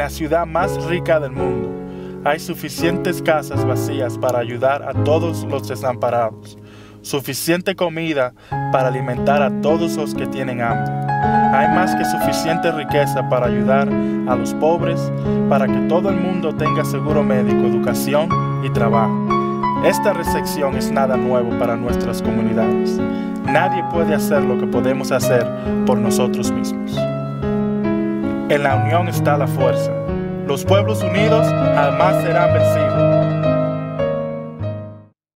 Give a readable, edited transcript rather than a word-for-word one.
la ciudad más rica del mundo hay suficientes casas vacías para ayudar a todos los desamparados, suficiente comida para alimentar a todos los que tienen hambre. Hay más que suficiente riqueza para ayudar a los pobres, para que todo el mundo tenga seguro médico, educación y trabajo. Esta recepción es nada nuevo para nuestras comunidades. Nadie puede hacer lo que podemos hacer por nosotros mismos. En la unión está la fuerza. Los pueblos unidos jamás serán vencidos.